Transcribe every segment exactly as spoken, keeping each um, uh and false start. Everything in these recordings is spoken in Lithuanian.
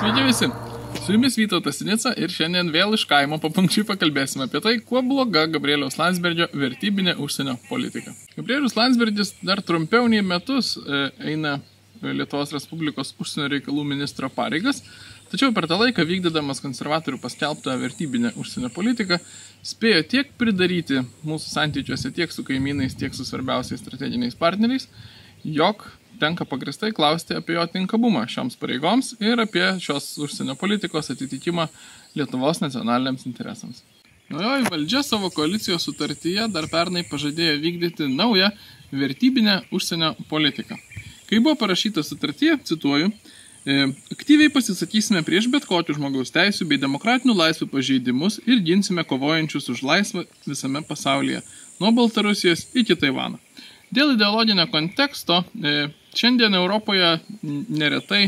Sveiki visi! Su jumis Vytautas Sinica ir šiandien vėl iš kaimo papunkčiui pakalbėsime apie tai, kuo bloga Gabrieliaus Landsbergio vertybinė užsienio politika. Gabrielius Landsbergis dar trumpiau nei metus eina Lietuvos Respublikos užsienio reikalų ministro pareigas, tačiau per tą laiką vykdydamas konservatorių paskelbtą vertybinę užsienio politiką spėjo tiek pridaryti mūsų santykiuose tiek su kaimynais, tiek su svarbiausiais strateginiais partneriais, jog tenka pagristai klausti apie jo tinkamumą šioms pareigoms ir apie šios užsienio politikos atitikimą Lietuvos nacionaliniams interesams. Naujoji valdžia savo koalicijos sutartyje dar pernai pažadėjo vykdyti naują vertybinę užsienio politiką. Kai buvo parašyta sutartyje, cituoju, aktyviai pasisakysime prieš bet kokių žmogaus teisių bei demokratinių laisvių pažeidimus ir ginsime kovojančius už laisvę visame pasaulyje, nuo Baltarusijos iki Taivano. Dėl ideologinio konteksto šiandien Europoje neretai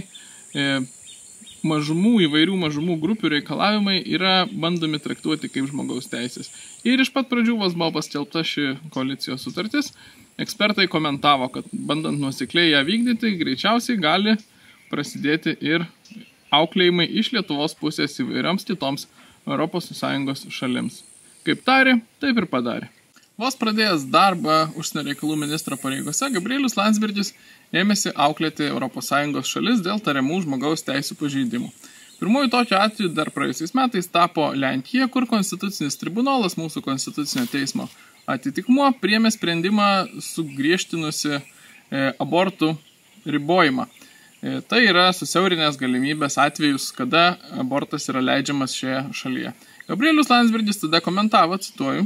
mažumų, įvairių mažumų grupių reikalavimai yra bandomi traktuoti kaip žmogaus teisės. Ir iš pat pradžių vos buvo paskelbta ši koalicijos sutartis, ekspertai komentavo, kad bandant nuosekliai ją vykdyti, greičiausiai gali prasidėti ir auklėjimai iš Lietuvos pusės įvairioms kitoms Europos Sąjungos šalims. Kaip tarė, taip ir padarė. Vos pradėjęs darbą užsienio reikalų ministro pareigose, Gabrielius Landsbergis ėmėsi auklėti Europos Sąjungos šalis dėl tariamų žmogaus teisių pažeidimų. Pirmųjų tokiu atveju dar praėjusiais metais tapo Lenkija, kur Konstitucinis tribunolas, mūsų konstitucinio teismo atitikmuo, priėmė sprendimą sugriežtinusi abortų ribojimą. Tai yra susiaurinės galimybės atvejus, kada abortas yra leidžiamas šioje šalyje. Gabrielius Landsbergis tada komentavo, cituoju,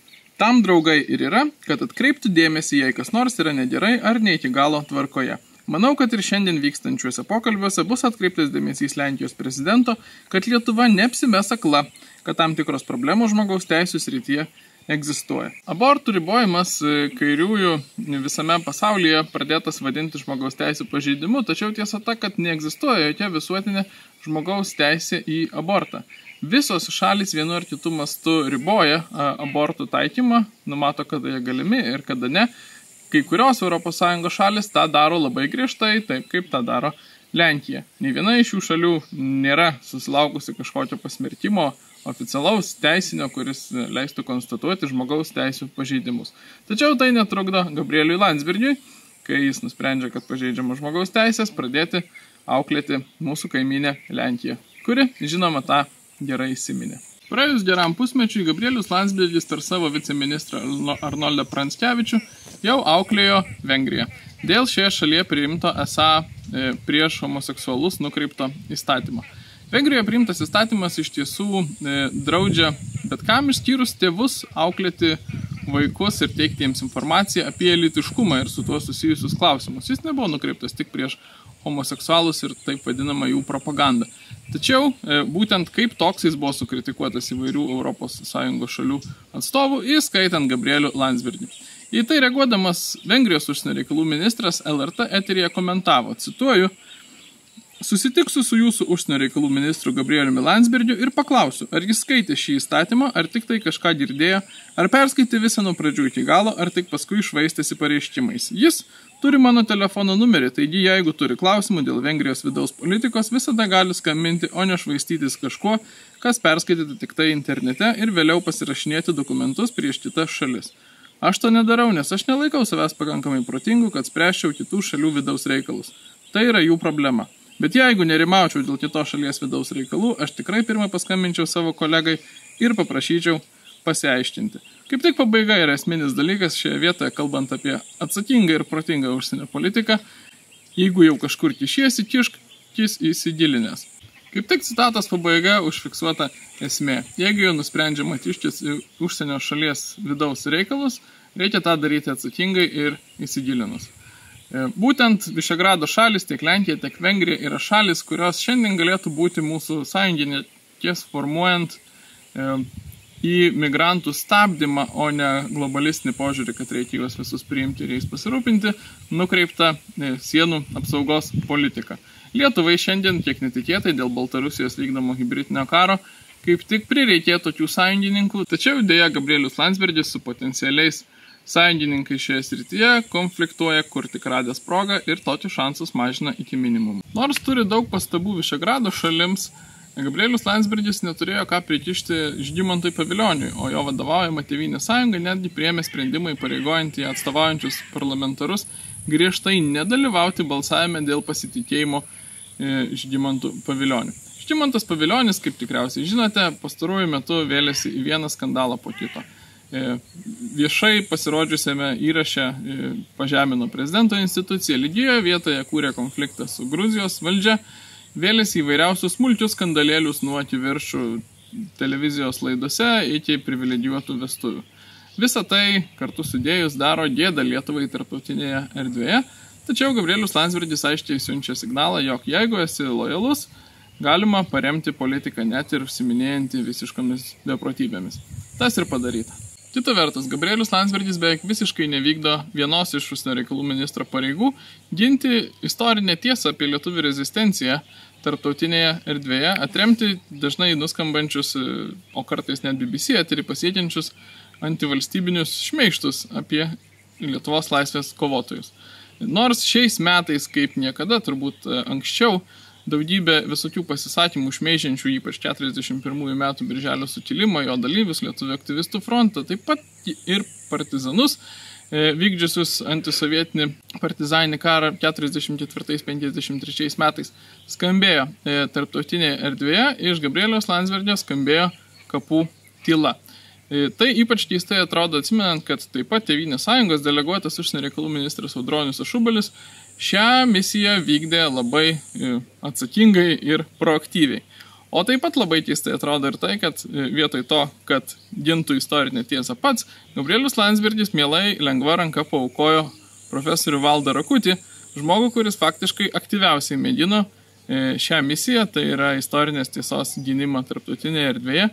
tam draugai ir yra, kad atkreiptų dėmesį, jei kas nors yra negerai ar ne iki galo tvarkoje. Manau, kad ir šiandien vykstančiuose pokalbiuose bus atkreiptas dėmesys Lenkijos prezidento, kad Lietuva neapsimes akla, kad tam tikros problemos žmogaus teisių srityje egzistuoja. Abortų ribojimas kairiųjų visame pasaulyje pradėtas vadinti žmogaus teisių pažeidimu, tačiau tiesa ta, kad neegzistuoja jokia visuotinė žmogaus teisė į abortą. Visos šalys vienu ar kitu mastu riboja abortų taikymą, numato, kada jie galimi ir kada ne. Kai kurios Europos Sąjungos šalis tą daro labai griežtai, taip kaip tą daro Lenkija. Nei viena iš šių šalių nėra susilaukusi kažkokio pasmerkimo oficialaus teisinio, kuris leistų konstatuoti žmogaus teisių pažeidimus. Tačiau tai netrukdo Gabrieliui Landsbergiui, kai jis nusprendžia, kad pažeidžiama žmogaus teisės, pradėti auklėti mūsų kaimynę Lenkiją, kuri, žinoma, tą gerai įsiminė. Praėjus geram pusmečiui Gabrielius Landsbergis per savo viceministrą Arnoldą Pranckevičių jau auklėjo Vengriją dėl šioje šalyje priimto esą prieš homoseksualus nukreipto įstatymą. Vengrijoje priimtas įstatymas iš tiesų draudžia bet kam išskyrus tėvus auklėti vaikus ir teikti jiems informaciją apie lytiškumą ir su tuo susijusius klausimus. Jis nebuvo nukreiptas tik prieš homoseksualus ir taip vadinama jų propaganda. Tačiau būtent kaip toks jis buvo sukritikuotas įvairių Europos Sąjungos šalių atstovų, įskaitant Gabrielių Landsbergį. Į tai reaguodamas Vengrijos užsienio reikalų ministras L R T eteryje komentavo, cituoju, susitiksiu su jūsų užsienio reikalų ministru Gabrieliumi Landsbergiu ir paklausiu, ar jis skaitė šį įstatymą, ar tik tai kažką girdėjo, ar perskaitė visą nuo pradžių iki galo, ar tik paskui išvaistėsi pareiškimais. Jis turi mano telefono numerį, taigi jeigu turi klausimų dėl Vengrijos vidaus politikos, visada gali skambinti, o ne švaistytis kažkuo, kas perskaityti tik tai internete ir vėliau pasirašinėti dokumentus prieš kitas šalis. Aš to nedarau, nes aš nelaikau savęs pakankamai protingų, kad spręsčiau kitų šalių vidaus reikalus. Tai yra jų problema. Bet jeigu nerimaučiau dėl kitos šalies vidaus reikalų, aš tikrai pirmą paskambinčiau savo kolegai ir paprašyčiau pasiaiškinti. Kaip tik pabaiga yra esminis dalykas šioje vietoje, kalbant apie atsakingą ir protingą užsienio politiką. Jeigu jau kažkur kišiesi, kišk kis įsigilinęs. Kaip tik citatos pabaiga užfiksuota esmė. Jeigu jau nusprendžiama kištis į užsienio šalies vidaus reikalus, reikia tą daryti atsakingai ir įsigilinus. Būtent Višegrado šalis, tiek Lenkija, tiek Vengrija yra šalis, kurios šiandien galėtų būti mūsų sąjungininkės formuojant į migrantų stabdymą, o ne globalistinį požiūrį, kad reikia juos visus priimti ir jais pasirūpinti, nukreipta sienų apsaugos politika. Lietuvai šiandien, kiek netikėtai, dėl Baltarusijos vykdomo hibridinio karo, kaip tik prireikė tokių sąjungininkų, tačiau dėja Gabrielius Landsbergis su potencialiais Sąjungininkai šioje srityje konfliktuoja, kur tik radęs progą ir tokius šansus mažina iki minimumo. Nors turi daug pastabų Višegrado šalims, Gabrielius Landsbergis neturėjo ką prikišti Žygimantui Pavilioniui, o jo vadovaujama Tėvynės sąjunga netgi priėmė sprendimą įpareigojantį atstovaujančius parlamentarus griežtai nedalyvauti balsavime dėl pasitikėjimo Žygimantu Pavilioniu. Žygimantas Pavilionis, kaip tikriausiai žinote, pastaruoju metu vėlėsi į vieną skandalą po kito. Viešai pasirodžiusiame įraše pažemino prezidento instituciją, lygioje vietoje kūrė konfliktą su Gruzijos valdžia, vėlėsi įvairiausius smulkius skandalėlius nuo kiviršų televizijos laidose iki privilegijuotų vestuvių. Visą tai kartu sudėjus daro gėdą Lietuvai tarptautinėje erdvėje, tačiau Gabrielius Landsbergis aiškiai siunčia signalą, jog jeigu esi lojalus, galima paremti politiką net ir užsiminėjantį visiškomis beprotybėmis. Tas ir padaryta. Kita vertus, Gabrielius Landsbergis beveik visiškai nevykdo vienos iš užsienio reikalų ministro pareigų ginti istorinę tiesą apie lietuvių rezistenciją tarptautinėje erdvėje, atremti dažnai nuskambančius, o kartais net B B C eterį pasiekiančius antivalstybinius šmeižtus apie Lietuvos laisvės kovotojus. Nors šiais metais, kaip niekada, turbūt anksčiau, daugybė visokių pasisakymų šmeižiančių ypač keturiasdešimt pirmųjų metų birželio sukilimą, jo dalyvius, lietuvių aktyvistų frontą, taip pat ir partizanus, vykdžiusius antisovietinį partizaninį karą keturiasdešimt ketvirtais penkiasdešimt trečiais metais, skambėjo tarptautinėje erdvėje, iš Gabrieliaus Landsbergio skambėjo kapų tyla. Tai ypač keistai atrodo atsimenant, kad taip pat Tėvynės sąjungos deleguotas užsienio reikalų ministras Audronius Ašubalis šią misiją vykdė labai atsakingai ir proaktyviai. O taip pat labai keistai atrodo ir tai, kad vietoj to, kad gintų istorinę tiesą pats, Gabrielius Landsbergis mielai lengva ranka paaukojo profesorių Valdą Rakutį, žmogų, kuris faktiškai aktyviausiai mėgino šią misiją, tai yra istorinės tiesos gynimą tarptautinėje erdvėje,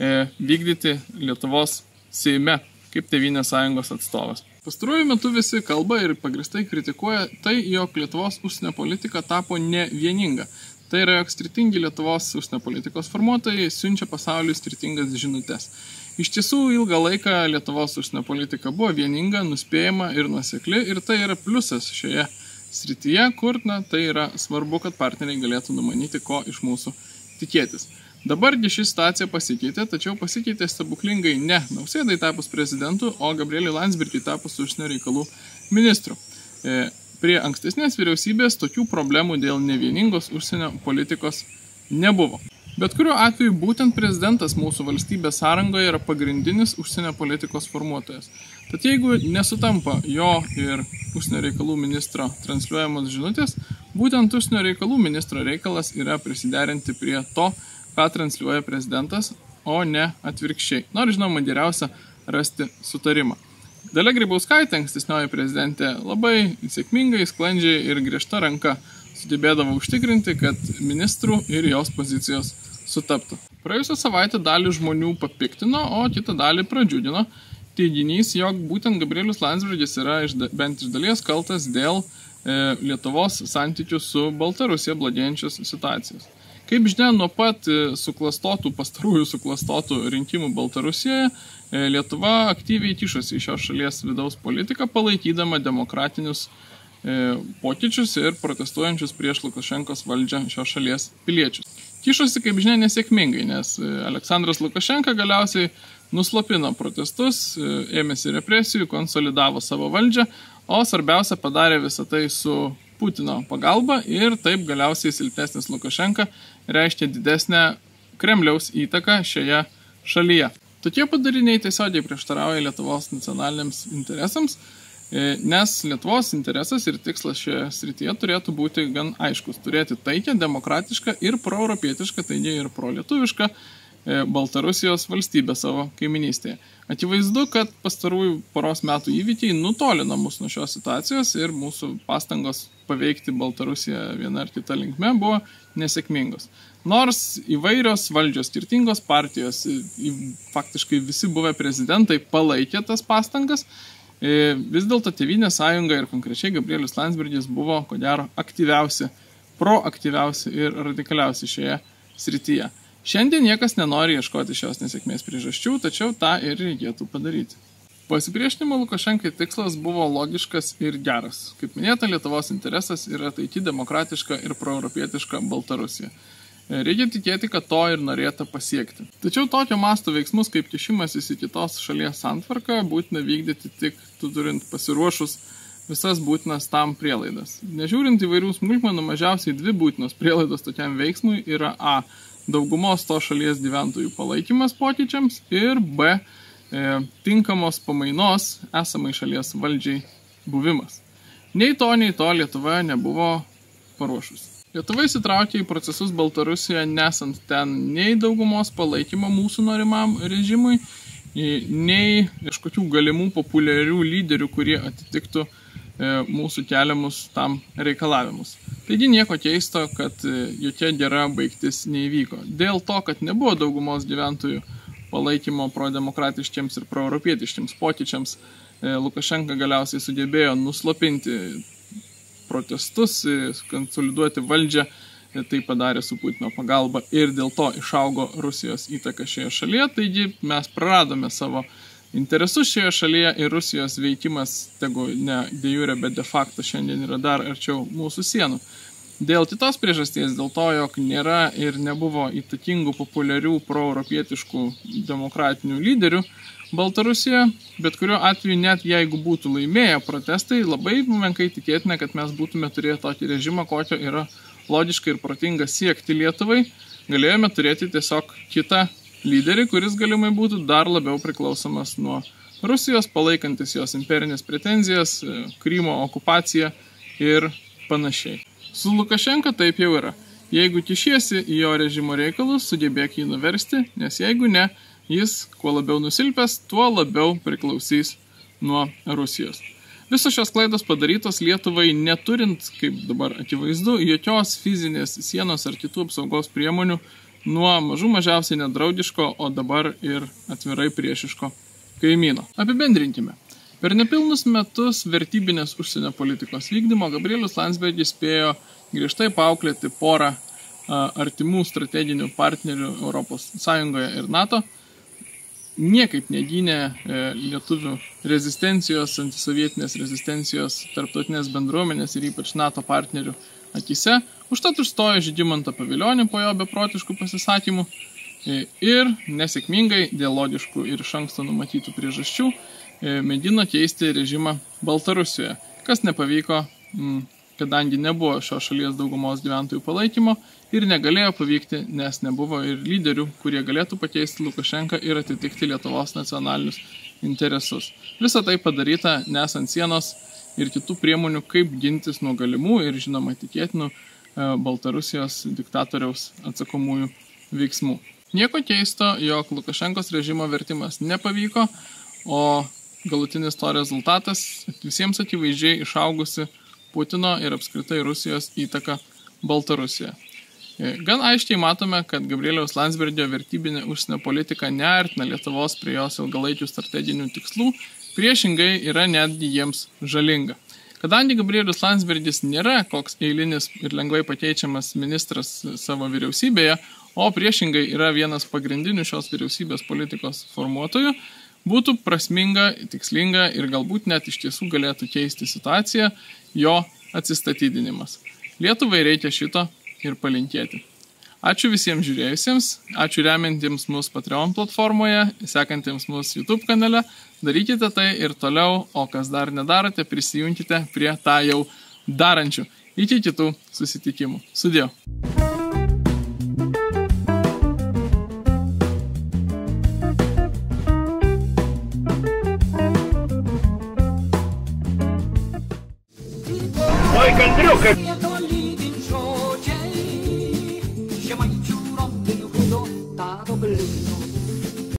vykdyti Lietuvos Seime kaip Tėvynės sąjungos atstovas. Pastaruoju metu visi kalba ir pagrįstai kritikuoja tai, jog Lietuvos užsienio politika tapo ne vieninga. Tai yra, jog skirtingi Lietuvos užsienio politikos formuotojai siunčia pasauliui skirtingas žinutes. Iš tiesų, ilgą laiką Lietuvos užsienio politika buvo vieninga, nuspėjama ir nuosekli, ir tai yra pliusas šioje srityje, kur na, tai yra svarbu, kad partneriai galėtų numanyti, ko iš mūsų tikėtis. Dabargi ši situacija pasikeitė, tačiau pasikeitė stebuklingai ne Nausėdai tapus prezidentu, o Gabrieliui Landsbergiui tapus užsienio reikalų ministru. E, prie ankstesnės vyriausybės tokių problemų dėl nevieningos užsienio politikos nebuvo. Bet kuriuo atveju būtent prezidentas mūsų valstybės sąrangoje yra pagrindinis užsienio politikos formuotojas. Tad jeigu nesutampa jo ir užsienio reikalų ministro transliuojamos žinutės, būtent užsienio reikalų ministro reikalas yra prisiderinti prie to, ką transliuoja prezidentas, o ne atvirkščiai. Nors, žinoma, geriausia rasti sutarimą. Dalia Grybauskaitė, ankstesnioji prezidentė, labai sėkmingai, sklandžiai ir griežta ranka sugebėdavo užtikrinti, kad ministrų ir jos pozicijos sutaptų. Praėjusią savaitę dalį žmonių papiktino, o kitą dalį pradžiugino teiginys, jog būtent Gabrielius Landsbergis yra iš, bent iš dalies kaltas dėl e, Lietuvos santykių su Baltarusija blogėjančios situacijos. Kaip žinia, nuo pat suklastotų, pastarųjų suklastotų rinkimų Baltarusijoje, Lietuva aktyviai kišosi į šios šalies vidaus politiką, palaikydama demokratinius pokyčius ir protestuojančius prieš Lukašenkos valdžią šios šalies piliečius. Kišosi, kaip žinia, nesėkmingai, nes Aleksandras Lukašenka galiausiai nuslopino protestus, ėmėsi represijų, konsolidavo savo valdžią, o svarbiausia padarė visą tai su Putino pagalba ir taip galiausiai silpnesnis Lukašenka reiškia didesnę Kremliaus įtaką šioje šalyje. Tokie padariniai tiesiogiai prieštarauja Lietuvos nacionaliniams interesams, nes Lietuvos interesas ir tikslas šioje srityje turėtų būti gan aiškus. Turėti taikę, demokratišką ir proeuropietišką, taigi ir prolietuvišką Baltarusijos valstybę savo kaiminystėje. Akivaizdu, kad pastarųjų poros metų įvykiai nutolino mus nuo šios situacijos ir mūsų pastangos paveikti Baltarusiją viena ar kita linkme buvo nesėkmingos. Nors įvairios valdžios, skirtingos partijos, faktiškai visi buvę prezidentai palaikė tas pastangas, vis dėlto Tėvynės sąjunga ir konkrečiai Gabrielius Landsbergis buvo, ko gero, aktyviausi, proaktyviausi ir radikaliausi šioje srityje. Šiandien niekas nenori ieškoti šios nesėkmės priežasčių, tačiau tą ir reikėtų padaryti. Pasipriešinimo Lukašenkai tikslas buvo logiškas ir geras. Kaip minėta, Lietuvos interesas yra ateiti demokratiška ir proeuropietiška Baltarusija. Reikia tikėti, kad to ir norėta pasiekti. Tačiau tokio masto veiksmus, kaip kišimasis į kitos šalies santvarką, būtina vykdyti tik turint pasiruošus visas būtinas tam prielaidas. Nežiūrint įvairių smulkmenų, mažiausiai dvi būtinos prielaidos tokiam veiksmui yra A. Daugumos to šalies gyventojų palaikymas pokyčiams ir B. E, tinkamos pamainos esamai šalies valdžiai buvimas. Nei to, nei to Lietuva nebuvo paruošusi. Lietuva įsitraukė į procesus Baltarusijoje, nesant ten nei daugumos palaikymo mūsų norimam režimui, nei kažkokių galimų populiarių lyderių, kurie atitiktų e, mūsų keliamus tam reikalavimus. Taigi nieko keisto, kad e, jokia gera baigtis neįvyko. Dėl to, kad nebuvo daugumos gyventojų palaikymo prodemokratiškiams ir proeuropietiškiams pokyčiams, Lukašenka galiausiai sugebėjo nuslopinti protestus, konsoliduoti valdžią, tai padarė su Putino pagalba ir dėl to išaugo Rusijos įtaka šioje šalyje, taigi mes praradome savo interesus šioje šalyje ir Rusijos veikimas, tegu ne de jure, bet de facto šiandien yra dar arčiau mūsų sienų. Dėl kitos priežasties, dėl to, jog nėra ir nebuvo įtakingų, populiarių, proeuropietiškų demokratinių lyderių Baltarusijoje, bet kuriuo atveju net jeigu būtų laimėję protestai, labai menkai tikėtina, kad mes būtume turėję tokį režimą, kokio yra logiška ir protinga siekti Lietuvai, galėjome turėti tiesiog kitą lyderį, kuris galimai būtų dar labiau priklausomas nuo Rusijos, palaikantis jos imperinės pretenzijas, Krymo okupaciją ir panašiai. Su Lukašenka taip jau yra. Jeigu kišiesi į jo režimo reikalus, sugebėk jį nuversti, nes jeigu ne, jis kuo labiau nusilpęs, tuo labiau priklausys nuo Rusijos. Visos šios klaidos padarytos Lietuvai neturint, kaip dabar akivaizdu, jokios fizinės sienos ar kitų apsaugos priemonių nuo mažų mažiausiai nedraugiško, o dabar ir atvirai priešiško kaimyno. Apibendrinkime. Per nepilnus metus vertybinės užsienio politikos vykdymo Gabrielius Landsbergis spėjo griežtai paauklėti porą artimų strateginių partnerių Europos Sąjungoje ir NATO, niekaip negynė lietuvių rezistencijos, antisovietinės rezistencijos tarptautinės bendruomenės ir ypač NATO partnerių akise, užtat užstojo Žygimantą Pavilionį po jo beprotiškų pasisakymų ir nesėkmingai dėl logiškų ir iš anksto numatytų priežasčių mėgino keisti režimą Baltarusijoje, kas nepavyko, kadangi nebuvo šios šalies daugumos gyventojų palaikymo ir negalėjo pavykti, nes nebuvo ir lyderių, kurie galėtų pakeisti Lukašenką ir atitikti Lietuvos nacionalinius interesus. Visa tai padaryta nesant sienos ir kitų priemonių, kaip gintis nuo galimų ir žinoma tikėtinų Baltarusijos diktatoriaus atsakomųjų veiksmų. Nieko keisto, jog Lukašenkos režimo vertimas nepavyko, o galutinis to rezultatas visiems akivaizdžiai išaugusi Putino ir apskritai Rusijos įtaka Baltarusijoje. Gan aiškiai matome, kad Gabrieliaus Landsbergio vertybinė užsienio politika neartina Lietuvos prie jos ilgalaikių strateginių tikslų, priešingai yra netgi jiems žalinga. Kadangi Gabrielius Landsbergis nėra koks eilinis ir lengvai pakeičiamas ministras savo vyriausybėje, o priešingai yra vienas pagrindinių šios vyriausybės politikos formuotojų, būtų prasminga, tikslinga ir galbūt net iš tiesų galėtų keisti situaciją jo atsistatydinimas. Lietuvai reikia šito ir palinkėti. Ačiū visiems žiūrėjusiems, ačiū remiantiems mus Patreon platformoje, sekantiems mus YouTube kanale, darykite tai ir toliau, o kas dar nedarote, prisijunkite prie tą jau darančių. Iki kitų susitikimų. Sudie. Ой, Кондрюха!